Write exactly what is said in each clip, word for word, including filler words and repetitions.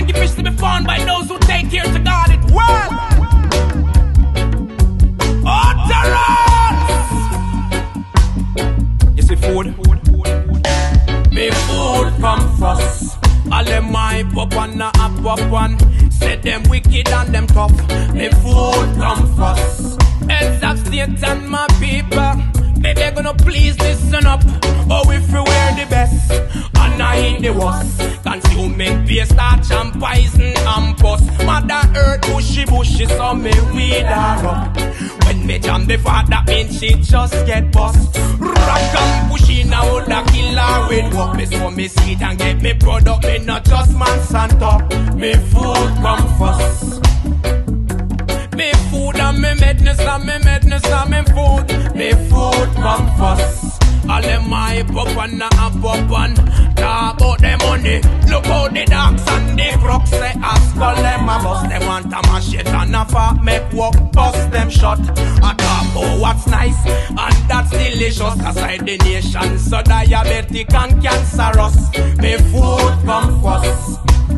plenty fish to be found by those who take care to guard it well. Utterance! You see food? Me food come first. All them my pop and a pop one. Say them wicked and them tough. Me food come first. Heads of state and my people, they they gonna please listen up. Oh, if we wear the best and I eat the worst, consuming paste, starch and poison and pus. Mother Earth bushy bushy, so me weed her up. When me jam the fat, that means she just get bust. Rock and pushy now, the killer with work. Me so me see it and get me product, me not just Monsanto. Me food come first. Me food and me madness and me madness and me food. Me food come first. All them my pop and a pop and talk about the money. Look how the dogs and the crooks say ask all them a bust. Them want a machete and a fat make walk bust them shut. I talk about what's nice and that's delicious. Aside the nation so diabetic and cancerous. Me food come first.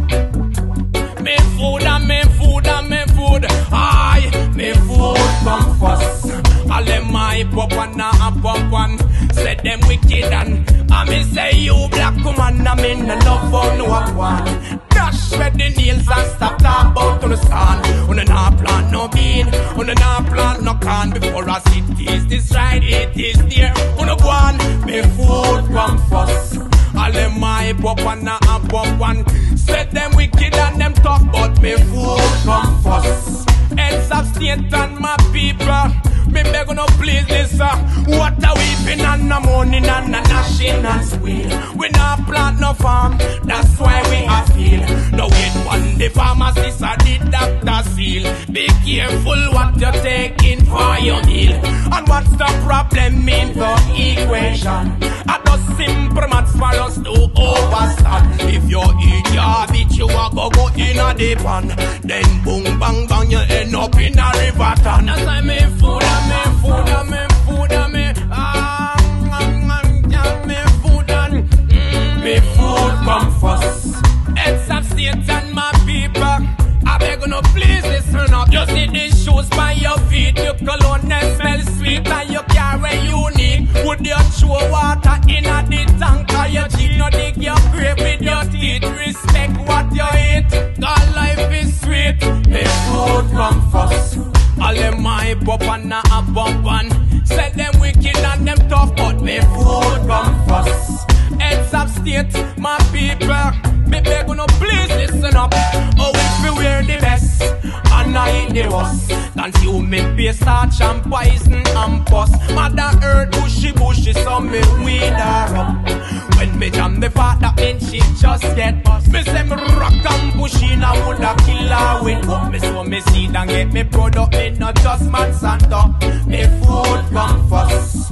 Me food and me food and me food. Aye, me food come first. All them my pop and a pop one. Say them wicked and I me say you black woman, I mean no love for no one. Dash with the nails and stop talk about on the stand. On the not plant no bean, on the not plant no can. Before I see it is this right, it is there. On the one, me food come first. All them my pop and a pop one. Say them wicked and them tough, but me food come first. Heads of state and my people, me beg no please listen. What a weeping and a mourning and a gnashing and squeal. We not plant no farm, that's why we a feel. No wait one the pharmacist or the doctor seal. Be careful what you're taking for your meal. And what's the problem in the equation? I just simple maths for us to overstand. If you eat your bitch, you a go go in a deep pan. Then boom bang bang you end up in a river town. That's why me food and me food and me food and me ah and me food and mm, me food come first. Heads of state and my people, I beg no please listen up. You see the shoes by your feet, your cologne smell sweet and you carry unique. Would you throw water in a the tank or your cheek? No dig your grave with your teeth. Respect what you eat, God life is sweet. Me food come first. All them my pop and a bump and say them wicked and them tough, but me food come first. Heads of state, my people, me beg no please listen up. Oh, if we wear the best and I eat the worst, consuming paste, starch and poison and pus. Mother Earth bushy bushy, so me weed her up. When me jam the fat, that means she just get bust. Me say me rock and pushy, now would a kill her with what. Me so me seed and get me product, me not just Monsanto. Me food come first.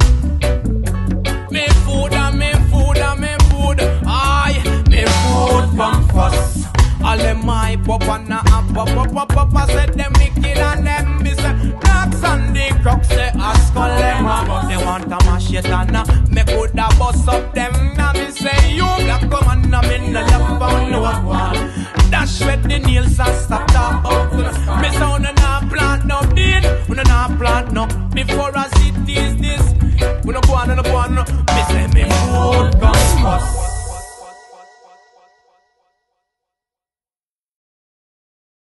Me food and me food and me food. Aye, me food come first. All them my pop and a pop pop pop pop. I said them wicked and them me say dogs and the crooks say ask all them a. They want a machete and a me coulda bust up them. Now me say you black woman, I'm in the love on no one. Dash with the nails and stop talk out. Me say on the not plant no deed, on the not plant no. Before I see this this, we no go on, no go on no. Me